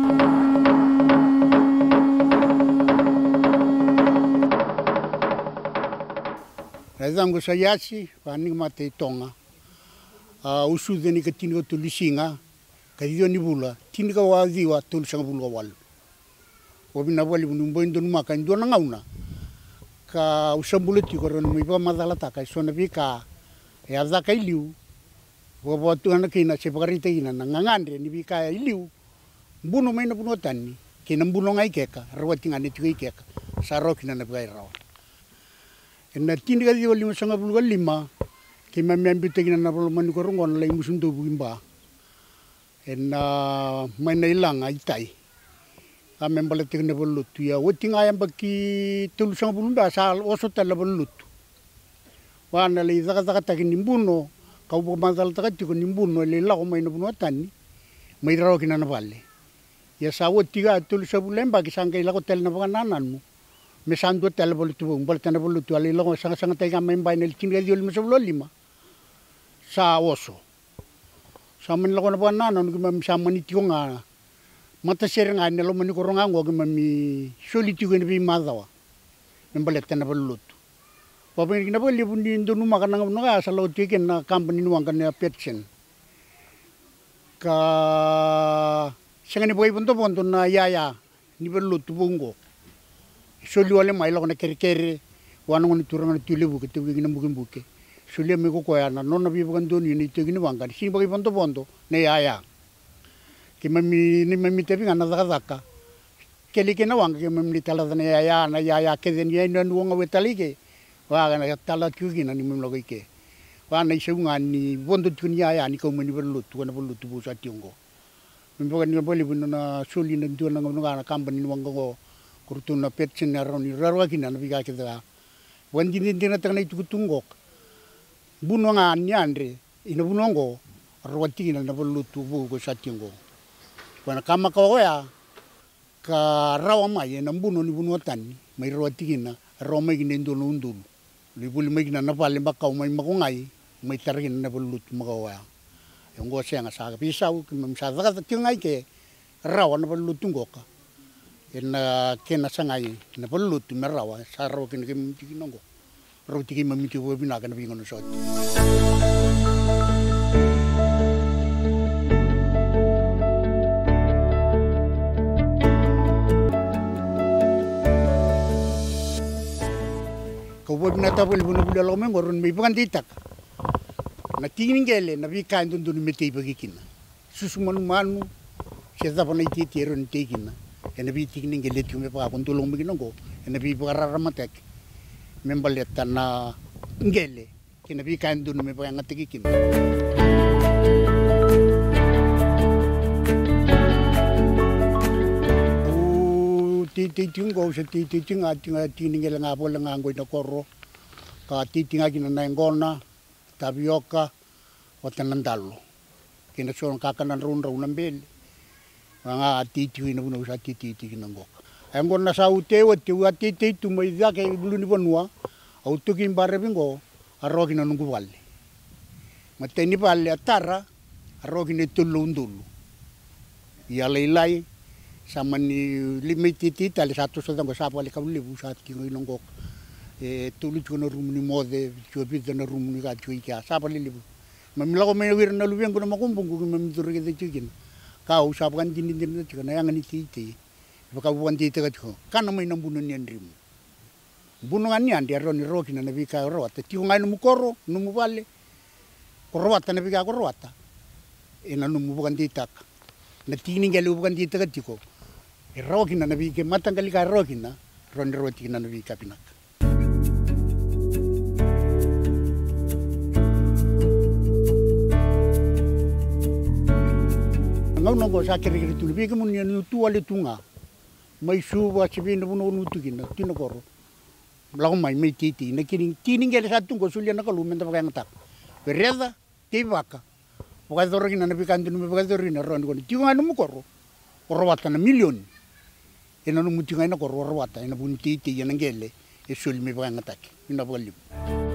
Zango sa yasi, paning mate tonga. Usu deni ka tini ka tulisinga, ka dio ni bula, tini ka waziwa tulisanga bula wal. Wabina wali bunumbo indo numaka indo na ngauna. Ka usambuleti ko ron mi pa madalata ka sona bika ya zaka iliu. Wa tu ana kina se pakarita ina na ngangandre ni bika iliu. Buno mai na buno tani, kina buno ngai keka, rawatinga ni tukai keka. Sarokina na bika rawa. Na tini ka dio lima sanga bulu lima ke mambi tegina na bulu mani ko rongon lai musundo bimba mai na ilanga itai a membala tegina bulu tu ya wotinga yamba ki tulu sanga bulu da sa oso tala bulu wa na le zaka ta nimbuno ka ubo mandal ta ti ko nimbuno le la ko mai na buno tani mai rawo kina na balle ya sa wotiga tulu sa bulu lemba ki sanga ila ko tel na bananan mo mesando tel bolu tu bol tana bolu tu ali lo sanga sanga tega memba nel tinga diol mesolo lima sa oso sa men lo na banana no gam sa mani tionga mata serenga nelo mani ko ronga ngo gam mi soliti ko ni madawa memba tana bolu tu papen kina boli bundi ndonu makana no ga sa lo tiken na company no ngana petchen ka sanga ni boy bondo na ya ni bolu tu bongo soli wale mai lo na kere wana ngoni turanga tulebu ke tugi na buke soli me ko ya na nona bi bukan doni ni tugi ni wanga si bagi bondo ne ya ke mami ni mami te binga na zaka keli ke na wanga ke mami tala na ya ke den ya no wanga wetali ke wa na tala tugi na ni mami lo ke wa na isunga ni bondo tugi ya ni ko mani berlu tu na berlu tu bu sa tiongo mi bukan ni boli bunna soli na tu na ngona company ni wanga go kurtuna petchen na roni rarwa kina na biga kita wandi ndina tangna itu tungok buno nga nyandre ina bunongo rawati kina na bolu tubu ko satingo wana kama ka ya ka rawa mai na buno ni buno tani mai rawati kina roma kina ndolo ndulu libuli mai kina na pale makau mai makungai mai targin na bolu tumawa ngo senga sa pisau kim sa daga tingai ke rawa na bolu tungoka kena sangai na bolu tu merawa saro kena kim tikinongo roti kim mamitu bo bina kana bingono sot ko bo bina ta bol buno bulo men goron mi bukan ditak na tingingele na bi kan dun meti bagikina susumanu manu seza bana iti ron tekina ena bi tikning gelet kume pa kon tulong bigino go ena bi parara matek membaleta na ngele kina bi kan dun me pa ngatikin o titing go se titing atinga tiningel nga bol nga ngoi na Koro ka titinga kina na ngona tapioka o tanandalo kina son kakanan run nambel nga titi ina buno sa titi kinangok engon na sa ute wa titi tu mai za ke bulu ni bonwa au tu kin bare bingo arrogi na nungu walle mateni balle atara arrogi ne tulundulu ya leilai samani limiti tali satu sa ngo sa pale ka libu sa kingo inongok tulu tuno rumuni mode chobi na rumuni ga chui ka sa pale libu mamila ko me wir na lubiang ko na makumbung ko mamidure ke chikin kau sabakan jinin tu kan yang ni titi, baka bukan titi kan kana mai nambuno ni andrim, bunungan ni andi aroni roki na nabi ka Rawata, tiungai numu Koro numu vale, Rawata nabi ka Rawata, ena numu bukan titak, na tini gali bukan titak tiko, roki na nabi ke matang gali ka roki na, roni roti na nabi ka pinak. Ngau go sa kiri tu lebih kemudian tu ale tunga mai su wa chibin buno nutu kina tino Koro lau mai titi na kini ngele satu go sulia na kalu menta pakai ngatak bereda tibaka pakai doro kina nabi kantu nabi pakai doro na ron go tiunga numu Koro Rawata na Milioni ena numu tiunga na Koro Rawata ena bun titi yana ngele e sul mi pakai ngatak ina pakai